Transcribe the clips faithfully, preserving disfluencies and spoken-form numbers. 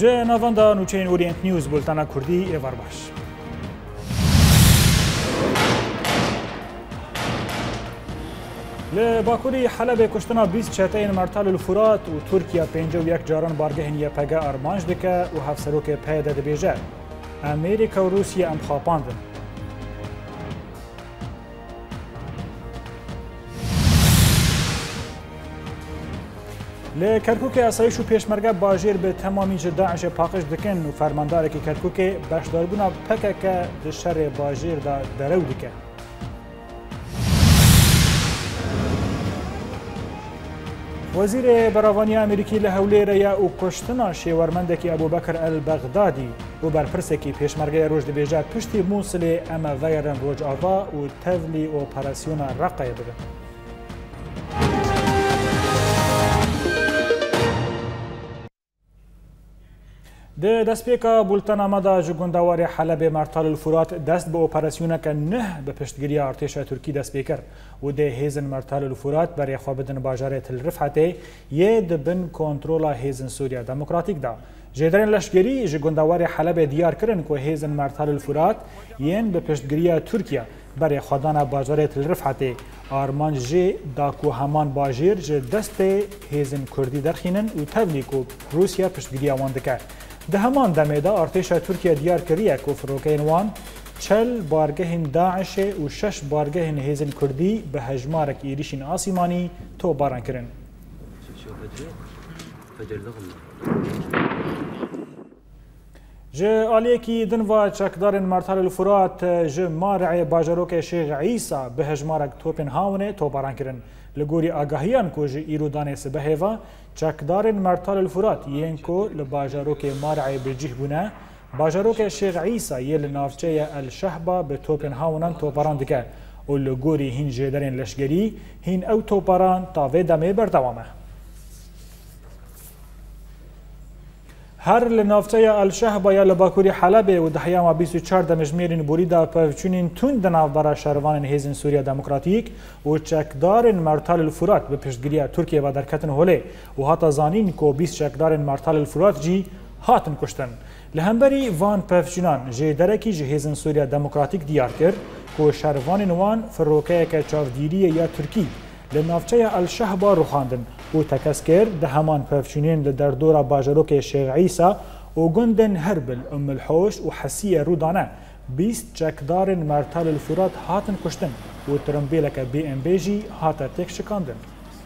جه نواندا نوچین اورینت نیوز بولتانا کردی ایوار باش. لباکوری حلب کشتنا بیست چهتین مرتال الفرات و ترکیه پنجاه و یک جاران بارگهن یا پگه ارمانج دکه و هفت سروک پیده دبیجه. امریکا و روسیه ام خواپاندن. لکرکوک اسایش و پیشمرگه باجیر به تمامی داعش پاکش دکن و فرماندار که کرکوک باشداربونا پکه که دشر باجیر دا درو دکه. وزیر براوانی امریکی لحوله ریا و کشتنا شیورمندکی ابوبکر البغدادی و برپرسکی پیشمرگه روش دبیجه پشتی موصل اما ویرن روج آوا و تولی اپراسیون رقای بده. د دستپیکا بولتنا مدا جگوندوار حلب مرتال الفرات دست به اپراسیون که نه به پشتگیری ارتش ترکی دستپیکر و ده هیزن مرتال الفرات برای خوابدن باجار تل رفحته یه دبن کنترولا هیزن سوریا دموکراتیک دا. جدرین لشگری جگوندوار حلب دیار کرن که هیزن مرتال الفرات ین به پشتگیری ترکیه برای خودان باجار تل رفحته آرمان جه داکو همان باجیر جه دست هیزن کردی درخینن و تبلیکو روسیا پشتگیری آوان دکر. ده همان دمیده ارتش ترکیه دیار کریه که فروکین وان چل بارگهن داعش و شش بارگهن هیزن کردی به هجمارک ایریشین آسیمانی تو باران کرن. جه آلیکی دنوا چکدارن مرتال الفرات جه مارع باجروک شیخ عیسا به هجمارک توپن هاونه تو باران کرن. لگوری آگاهیان که جه ایرودان سبهیوا چکدارن مرتال الفرات یین کو لباجروک مارع بجیه بونه باجروک شیخ عیسا یه لنافچه الشهبه به توپن هاونان توپاران دکه و لگوری هین جدرین لشگری هین او توپاران تاوه دمه بردوامه. هر لنافچه الشهبه یا لباکوری حلب و دهیام بیست و چهار دمجمیرین بوریدا پفچونین تون دناو برا شروان هیزن سوریا دموکراتیک و چکدارن مرتال الفرات به پشتگیری ترکیه و درکتن هوله و حتی زانین که بیست چکدارن مرتال الفرات جی هاتن کشتن. لهمبری وان پفچونان جه درکی جه هیزن سوریا دموکراتیک دیار کرد که شروان وان فروکه که چاودیری یا ترکی لنافچه الشهبه رو خواندن و تکسکر ده همان پفچونین لدردورا باجروک شیخ عیسا و گندن هربل ام الحوش و حسیه رودانه بیست چکدارن مرتال الفرات هاتن کشتن و ترمبیلک بی ام بیجی هاتا تک شکاندن.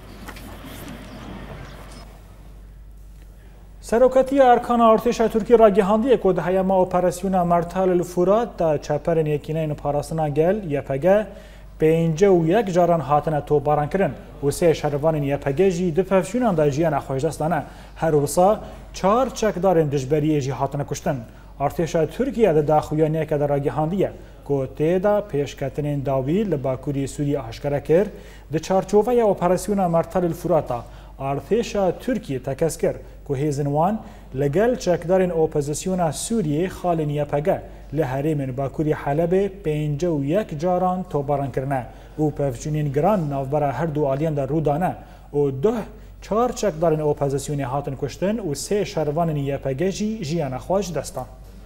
سروکتی ارکان ارتش ترکی را گهاندی که ده هیما اپراسیون مرتال الفرات تا چپرن یکینین پاراستنا گل یپگه پنجاه و یک جاران هاتنه تو باران کرن و سه شروان یپگه جی دو پفشونان دا جیان خوشدستانه هر روسا چار چکدارن دجبری جی هاتنه کشتن. ارتش ترکیه دا داخویانیه که در راگهاندیه که تیدا پیشکتنین داوی لباکوری سوریه اشکره کرد ده چارچوبه اپراسیون مرتال الفراتا ارتش ترکیه تکس کرد که هیزنوان لگل چکدارن اپوزیسیون سوریه خالن یپگه لحریم باکوری حلب پنجاه و یک جاران توباران کرنه و پفچونین گران نوبرا هر دو آلیان در رودانه و ده چهار چکدارن اپوزیسیون هاتن کشتن و سه شروان یپگه جی جیان خواج دستان.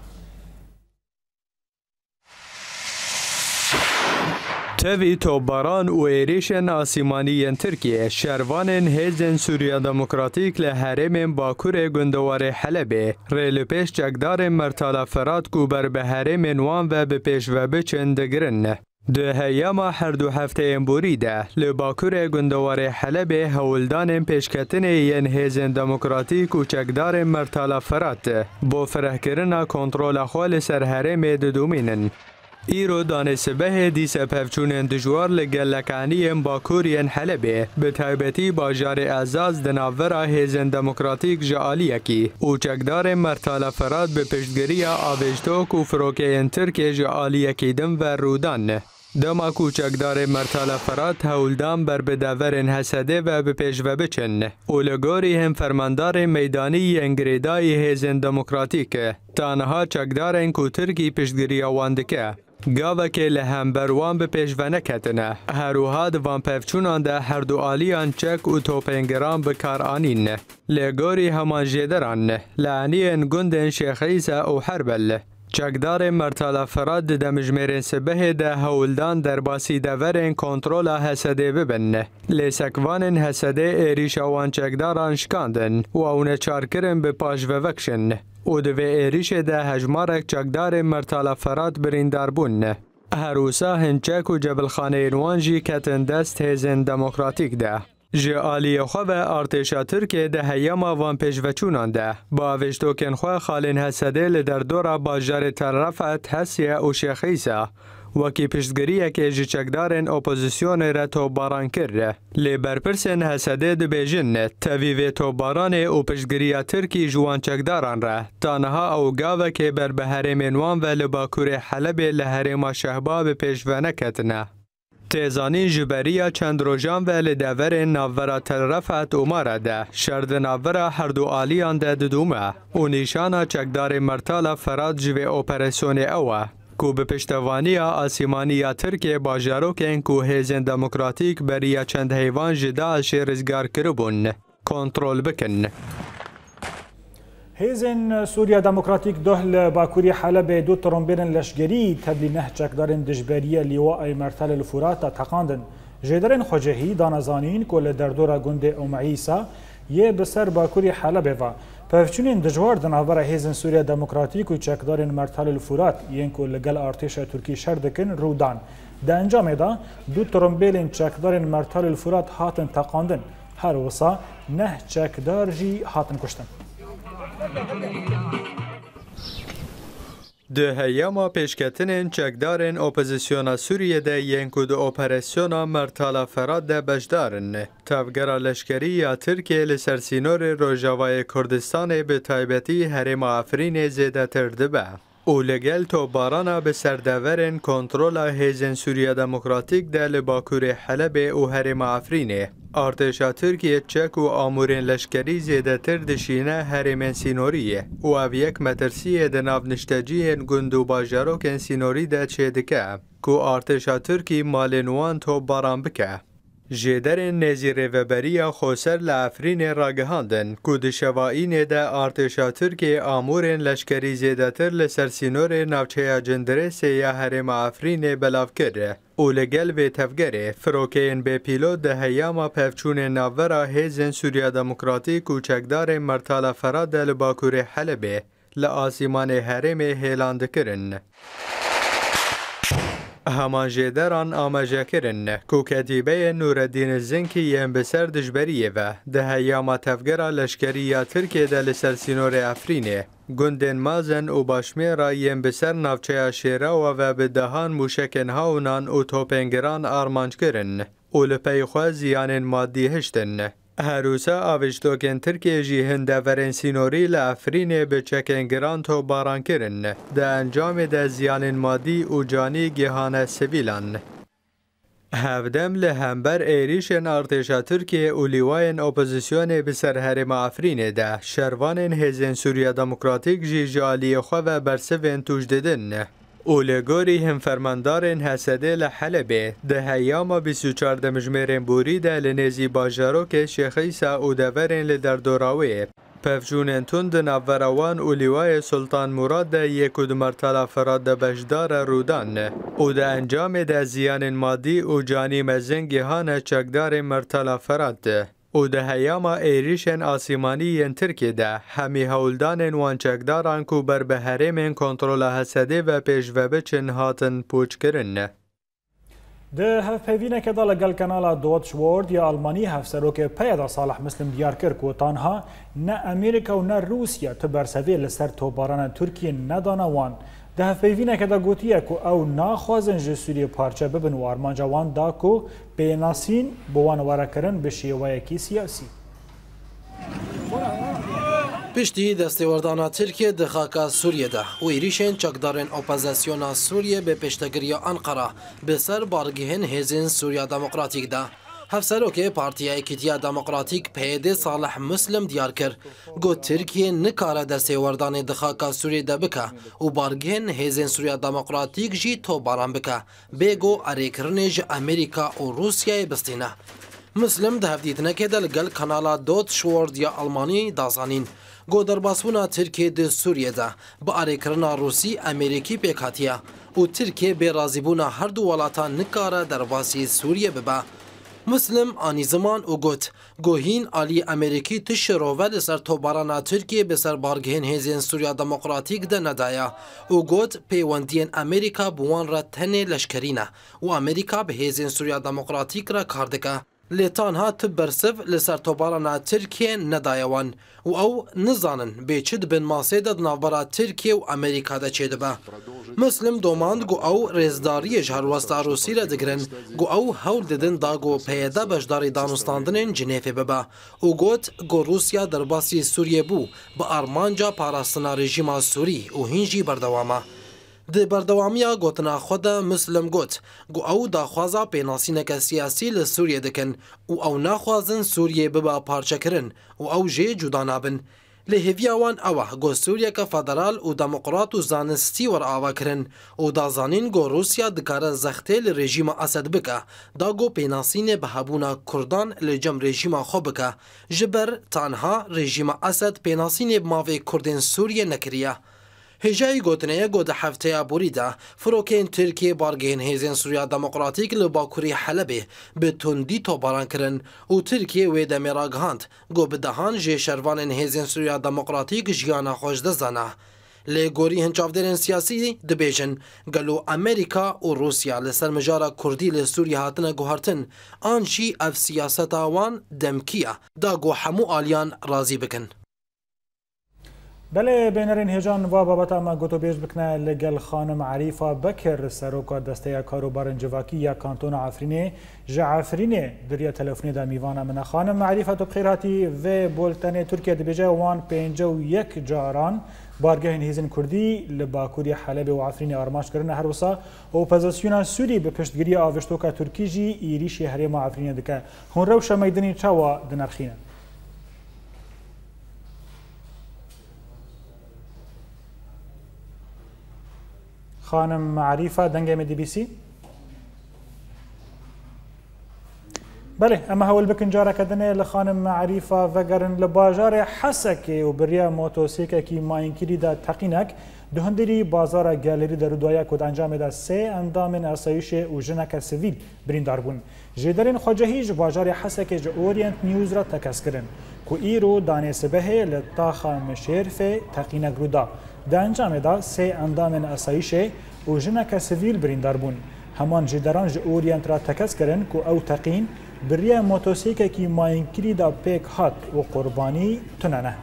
تەوی تۆپباران و ێریشên ئاسیمانیên Tirkiye şervanên hêzên Sûriya Demokratîk li herêmên Bakurê gundewarê Helebê rê li pêş çekdarên Mertala Ferat ku ber bi herêmên wan ve bi pêşvebiçin digirin. Di heyama her du hefteyên borî de li Bakurê gundewarê Helebê hewildanên pêşketinê yên hêzên demokratîk û çekdarên Mertala Ferat bo firehkirina kontrola xwe li ser herêmê didûmînin. Îro danêsibehê dîse pevçûnên dijwar li gellekaniyên Bakuriyên Helebê bi taybetî bajarê Ezaz di navbera hêzên demokratîk ji aliyekî û çekdarên Mertala Ferat bi piştgiriya avêjtok û firokeyên Tirkiye ji aliyekî din ve rûdan. Dema ku çekdarên Mertala Ferat hewldan ber bi deverên Hesedê ve bi pêşvebiçin û li gorî hin fermandarên meydanî yên girêdayî hêzên demokratîk tanha çekdarên ku Tirkî piştgiriya wan dike. گاوک لهمبروان به پیشونه کتنه هروها دوان پفچونان ده هر دو آلیان چک و توپنگران بکار آنین لگوری همان جیدران لعنی گندن شیخیسه او حربل چکدار مرتالا فراد ده مجمرین سبه ده هولدان در باسی دورین کنترول حسده ببن لیسکوان حسده ایریش آوان چکداران شکاندن و اون چارکرن به پاش و وکشن و دوی ایریش ده هجمارک چکدار مرتالا فراد بریندار بون هروسا هنچک و جبل خانه نوانجی کتن دست هیزن دموکراتیک ده جه آلیه خواه و ارتشا ترکیه ده هیاما وان پیشوچونان ده با وشتوکن خواه خالین حسده لدر دورا باجار طرفت حسیه و شیخیسه وکی پشتگریه که جه چکدارن اپوزیسیون را تو باران کرده لی برپرسن حسده ده بیجن تاویوی تو باران و پشتگریه ترکی جوان چکداران را تانها او گاوه که بر بهره منوان و لباکور حلب لحرم شهباب پیشوانه کتنه تیزانی جبریا چند روزان و لدور ناورا تلرفت اوماره ده شرد ناورا هر دو آلیان ده دومه و نیشانا چکدار مرتالا فراد جوی اپریسیون اوه کو به پشتوانی آسیمانی ترکیه باجاروکن کو هیزن دموکراتیک بریا چند حیوان جدا شیرزگار کربون کنترل بکن. هیزن سوریا دموکراتیک دهل باکوری حلب دو ترمبین لشگری تبلی نه چکدارن دجبریه لیواء مرتل الفرات تقاندن جدرن خوجهی دانزانین کل در دورا گنده اومعیسا یه بسر باکوری حلب و پفچونین دجوار دناور هیزن سوریا دموکراتیک و چکدارن مرتل الفرات یین کل گل ارتش ترکی شردکن رودان ده انجام دا دو ترمبین چکدارن مرتل الفرات هاتن تقاندن هر وصا نه چکدار جی هاتن کشتن. ده هیاما پیشکتنین چکدارن اپوزیسیونا سوریه ده ینکو ده اپریسیونا مرتالا فراد ده بجدارن تفگرا لشکری یا ترکیه لسرسینور روژاوای کردستان به تایبتی هرم آفرین زیده ترده به او لگل تو بارانا به سردورن کنترول هیزن سوریا دموکراتیک ده لباکور حلب او هرم آفرینه ارتشا ترکیه چک و آمورین لشکری زیده تر دشینه هرمن سینوریه و او یک مترسیه ده نافنشتجیهن گندو باجاروکن سینوری ده چه دکه که ارتشا ترکی مالنوان تو باران بکه. جدرن نزیر وبریا خوسر لافرین راگهاندن که دشوائین ده ارتشا ترکیه آمورین لشکری زیده تر لسرسینور نوچه جندرس یا هرم آفرین بلاف کرده او لگل و تفگره فروکین به پیلوت ده هیاما پفچون ناورا هیزن سوریا دموکراتیک و چکدار مرتالا فراد ده باکور حلبه لآسیمان هرم هیلاند کرن. همان جدران آماجه کرن که کتیبه نوردین زنکی یم بسر دجبریه و ده هیاما تفگره لشکری ترکیه ده لسرسینور افرینه گندن مازن و باشمیرا یم بسر نافچه شیرا و به دهان موشکن هاونان و توپنگران آرمانج کرن و لپی خواه زیان مادی هشتن. هروسا آوشتوکن ترکیه جی هندورن سینوری لافرین به چکنگران تو باران کرن ده انجام ده زیان مادی و جانی گهانه سویلان. هفدم لهمبر ایریشن ارتشا ترکیه و لیواین اپوزیسیون بسر هرم آفرین ده شروانن هیزن سوریا دموکراتیک جی جالی خواه و برسوین توش ددن. اولگوری هم فرماندارن حسده لحلبه ده هیاما بیست و چهار مجمرین بوری ده لنزی باجاروک شیخیسا او دورن لدر دوراوی پفجونن تند نوروان و لیوای سلطان مراد ده یک دو مرتلا فراد ده بجدار رودان او ده انجام ده زیان مادی و جانی مزنگیهان چکدار مرتلا فراد ده او ده هیاما ایریشن آسیمانی ین ترکی ده همی هولدان وان چکداران کو بر به هرمین کنترول حسده و پیش و بچن هاتن پوچ کرن. ده هف پیوینه که دال گل کانالا دوتش وورد یا آلمانی هف سروک پیدا صالح مسلم دیار کر کو تانها نه امریکا و نه روسیا تبرسوی لسر توباران ترکیه ندانه وان ده هف پیوینه که دا گوتیه کو او ناخوازن جسوری پارچه ببن و آرمانجا وان دا کو بیناسین بوان واره کرن به شیوه کی سیاسی. پشتی دستوردانا ترکیه ده خاکا سوریه ده و ایریشن چکدارن اپوزیسیونا سوریه به پشتگیری انقره به سر بارگیهن هیزن سوریا دموکراتیک ده هفسروکê Partiya Yekîtiya Demokratîk P Y D Salih Muslim diyar kir got Tirkiye nikare destêwerdanê di xaka Sûriyê de bike û bargehên hêzên Sûriya Demokratîk jî tobaran bike bêgo erêkirinê ji Amerîka û Rûsyayê bistîne. Muslim di hevdîtinekê de li gel kanala Dot Schwarz ya Almanî dazanîn got derbasbûna Tirkiye di Sûriyê de bi erêkirina Rûsî Amerîkî pêk hatiye û Tirkiye bê razîbûna her du welatan nikare derbasî Sûriyê bibe. Muslim anî ziman û got gohîn alî Amerîkî ti şirove li ser tobarana Tirkiye bi ser bargehên hêzên Sûriya Demokratîk de nedaye û got peywendiyên Amerîka bi wan re tenê leşkerî ne û Amerîka bi hêzên Sûriya Demokratîk re kar dike. Lê tanha ti bersiv li ser tobarana Tirkiye nedaye wan û ew nizanin bê çi dibin masê de di navbera Tirkiye û Amerîka de çêdibe. Muslim domand got ew rêzdariyê ji helwesta Rûsî re digirin got ew hewl didin da got P Y D beşdarî danûstandinên Cinêfê bibe û got got Rûsya derbasî Sûriyê bû bi armanca parastina rejîma Sûrî û hîn jî berdewam e. Di berdewamiya gotina xwe de Muslim got got ew daxwaza pênasîneke siyasî li Sûriyê dikin û ew naxwazin Sûriyê bibe parçekirin û ew jê cuda nabin. Lê hêviya wan ew e got Sûriyeke federal û demokrat û zanistî weravekirin û dazanîn got Rûsya dikare zextê li rejîma Esed bike da got pênasînê bi hebûna Kurdan li cem rejîma xwe bike ji ber tanha rejîma Esed pênasînê bi mavê Kurdên Sûriyê nekiriye. Hêjayî gotineye got di hefteya borî de firokên Tirkiye bargehên hêzên Sûriya Demokratîk li Bakurê Helebê bi tundî tobaran kirin û Tirkiye wê demê ragihand got bi dehan jê şervanên hêzên Sûriya Demokratîk jiyana xwe ji dest dane. Lê gorî hin çavdêrên siyasî dibêjin gelo Amerîka û Rûsya li ser mijara Kurdî li Sûriyê hatine guhartin an jî ev siyaseta wan demkî ye da got hemû aliyan razî bikin. بله بینرین هجان و بابت اما گوتو بیش بکنه لگل خانم عریفا بکر سروکا دسته کاروبار جواکی یا کانتون عفرینه جا عفرینه دریا تلفنی دا میوان من خانم عریفا تو بخیراتی و بولتن ترکیه دی بیجه وان پینجه و یک جاران بارگهین هیزن کردی لباکوری حلب و عفرینه آرماش کرنه هر وسا و اپوزیسیون سوری به پشتگیری آوشتوکا ترکی جی ایریشی حریم عفرینه دکه هون روش میدنی چاوا دنرخینه خانم معرفة دنجة دي بي سي بله اما هول بكن جارة كدنه لخانم معرفة وگرن لباجار حسك وبريا موتوسيكا كي ماينكري دا تقينك دهندري بازار گالري در دويا كود انجام دا سه اندام اسايش و جنك سيفيل برين داربون جدرين خواجهي جباجار حسك ج اورينت نيوز را تكس کرن كو ايرو دانه سبه لطاخه مشرف تقينك رودا دا انجام دا سه اندام اسايش و جنك سيفيل برين داربون همان جدران ج اورينت را تكس کرن كو او تقين بريا موتوسيكا كي ماينكري دا بيك هات و قرباني تنانه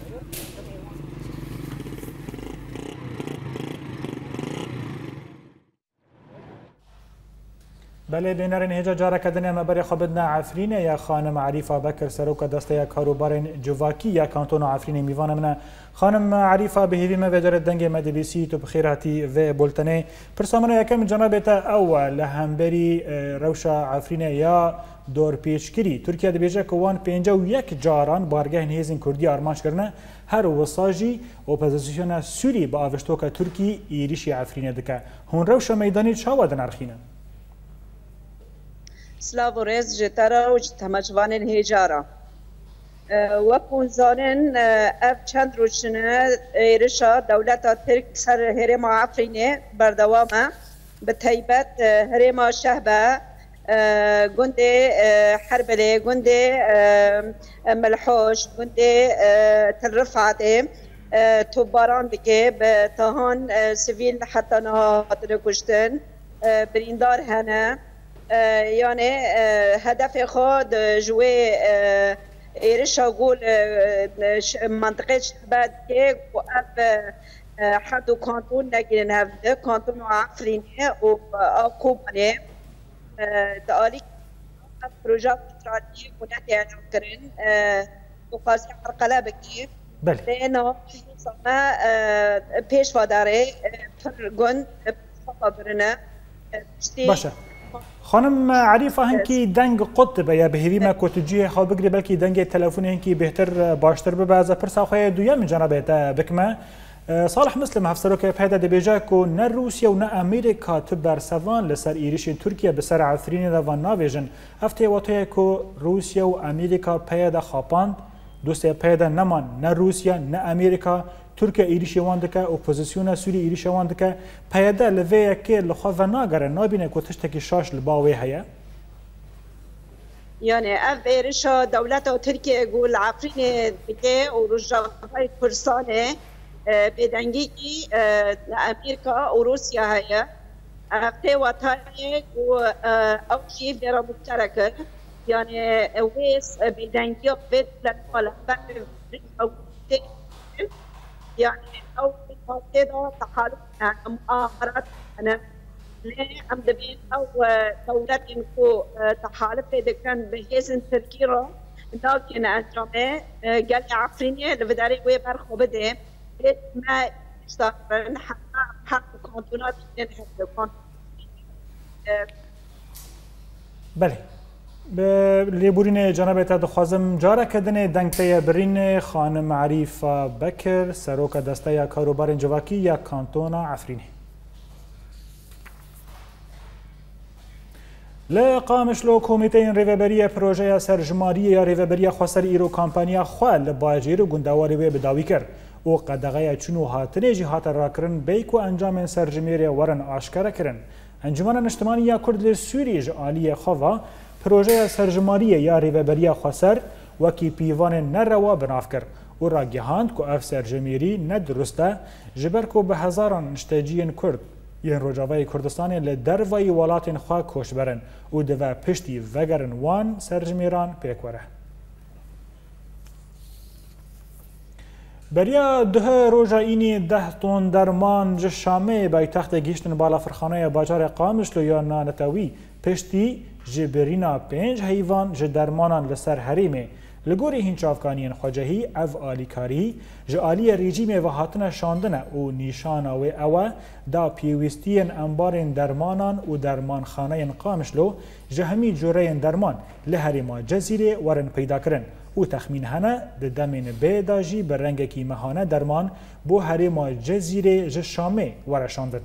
بله بینرین هجا جاره کدنه مبری خبدنا عفرینه یا خانم عریفه بکر سروک دسته یا کاروبارین جواکی یا کانتون عفرینه میوانه منه خانم عریفه به هیوی موجر دنگ مدبیسی تو بخیراتی و بولتنه پرسامنه یکم جنابتا اول لهمبری روشا عفرینه یا دور پیشگیری ترکیه دبیجه کوان پنجاه و یک جاران بارگاه هیزن کردی آرمانش کرنه هر وساجی اپوزیسیون سوری با آوشتوک ترکی ایریشی عفرینه دکه هون روشا میدانی چاوا دنرخینه سلاو رز جترا و تمجوان هجارا وکون زانن اف چند روشنه ایرشا دولت ترک سر هرم عفرینه بردوامه به تیبت هرم شهبه گنده حربله گنده ملحوش گنده تلرفعته توباران بکه به تهان سیویل حتی نهات کشتن بریندار هنه یعنی هدف خود جوی ایرشا گول منطقه شباد که و اف حد و کانتون نگیرن هفته کانتون و عفرینه و آقوبانه دالی پروژه استراتیجی کنتی اعلام کرن و قاضی حرقله بکی لینا سامه پیش واداره پر گند صفا برنه باشه خانم عریفه هنکی دنگ قطبه یا بهیوی ما کتجیه خواه بگری بلکی دنگ تلفون هنکی بهتر باشتر ببه از پرسا خواه دویا من جنابه تا بکمه صالح مسلم هفسرو که پیدا دبیجه که نه روسیه و نه امریکا تبر سوان لسر ایریش ترکیه بسر عفرین دوان ناویجن هفته واتویه که روسیه و امریکا پیدا خاپاند دوسته پیدا نمان نه روسیه نه امریکا ترکیه ایریش وان دکه اپوزیسیون سوری ایریش وان دکه پیدا لویه که لخوا و ناگره نابینه که تشتکی شاش لباوی هیا يعني اف ايرشا دولة تركيا يقول عفرين بكي ورجعوا كرسانه بدنگی امریکا و روسیا هیا افته وطنی و اوشی برا مشترک یعنی ویس بدنگی و بید لنوالا او يعني او كده تحالف مؤامرات انا ليه ام دبين او دولتين كو تحالف اذا كان بهيزن تركيا لكن انجامه قال عفرينيه اللي بداري ويبر خبده ما يستقبلن حق كونتونات بله لیبورین جناب تا دخوازم جاره کدن دنگته برین خانم عریفه بکر سروک دسته کاروبار جواکی یا کانتونا عفرینی لقامش لو کمیته ریوبری پروژه سرجماری یا ریوبری خسر ایرو کامپانیا خوال باجیر و گندواری و بداوی کرد او قدغه چونو هاتنه جی هات راکرن بیکو انجام سرجمیر ورن آشکار کرن انجمن اجتماعی یا کرد سوری جالی خوا پروژه سرجماری یا ریوبری خسر وکی پیوان نروا بناف کرد او را گهاند که اف سرجمیری ندرسته جبر کو به هزاران نشتاجین کرد یین روجاوی کردستان لدروی ولاتین خوا کوش برن او دو پشتی وگرن وان سرجمیران پیکوره بریا ده روزا اینی ده تون درمان جشامه بای تخت گیشتن بالا فرخانه باجار قامشلو یا نانتاوی پشتی جبرینا پنج حیوان ج درمانان لسر حریمه لگوری هین چافکانین خواجهی او آلیکاری ج آلی ریجیم و هاتن شاندنه و نیشانا و اوه دا پیوستین انبارین درمانان و درمان خانه قامشلو ج همی جوره درمان لحریما جزیره ورن پیدا کرن او تخمین هنه ده دمین بیداجی بر رنگ کی مهانه درمان بو حریما جزیره ج شامه ورشاندن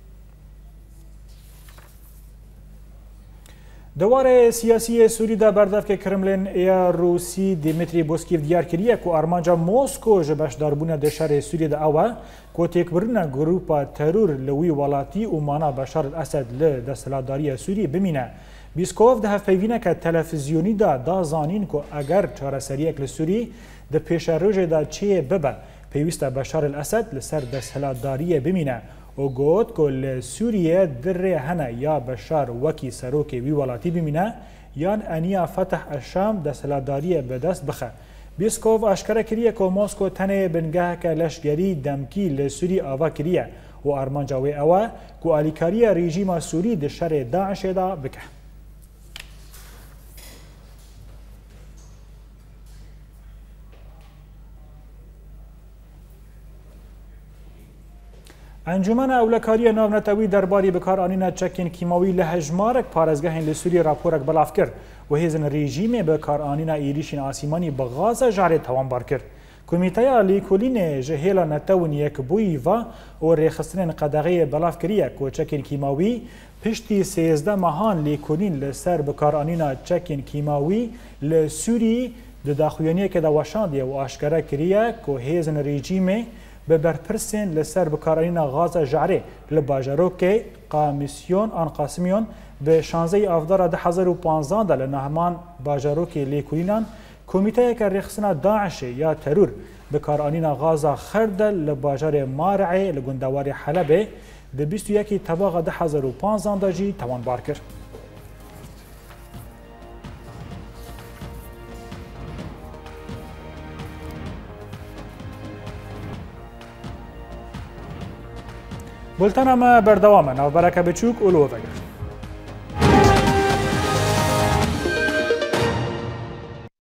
دوار سیاسی سوری دا بردف که کرملین یا روسی دیمیتری بوسکیف دیار کریه که آرمانجا موسکو جبش داربونه ده شهر سوری دا اوه که تکبرنا گروپا ترور لوی ولاتی و مانا بشار الاسد لدستلاداری سوری بمینه بیسکوف ده هفپیوینه که تلفزیونی دا دا زانین که اگر چاره سریعک لسوری ده پیش روژ دا چه ببه پیوسته بشار الاسد لسر دستلاداری بمینه او گوت که سوریه در هنه یا بشار وکی سروک وی ولاتی بمینه یان انیا فتح الشام دستلاداری به دست بخه بیسکوف اشکره کریه که موسکو تنه بنگه که لشگری دمکی لسوری آوا کریه و آرمانجاوی اوه که آلیکاری رژیم سوری ده شر داعش دا بکه انجمن اولکاری ناونتوی درباری بکارانینا چکین کیماوی لهجمارک پارزگاهین لسوری راپورک بلاف کرد و هیزن رژیم بکارانینا ایریشین آسیمانی بغاز جاره توان بار کرد. کمیته لیکولین جهیلا نتون یک بوی و و ریخستن قدغه بلاف کریه که چکین کیماوی پشتی سیزده ماهان لیکولین لسر بکارانینا چکین کیماوی لسوری دداخویانیه که دواشاندیه و آشکره کریه که هیزن رژیم به برپرسین لسر بکارانینا غاز جعره لباجروک قامیسیون آن قاسمیون به شانزه افدار ده هزار و پانزده دل نهمان باجروک لیکولینان کمیته که رخصنا داعش یا ترور بکارانینا غاز خردل لباجر مارعه لگندوار حلبه ده بیست و یک طباق ده هزار و پانزده جی توان بار کرد. بولتن ما بردوامه نو برکه بچوک اولو وگر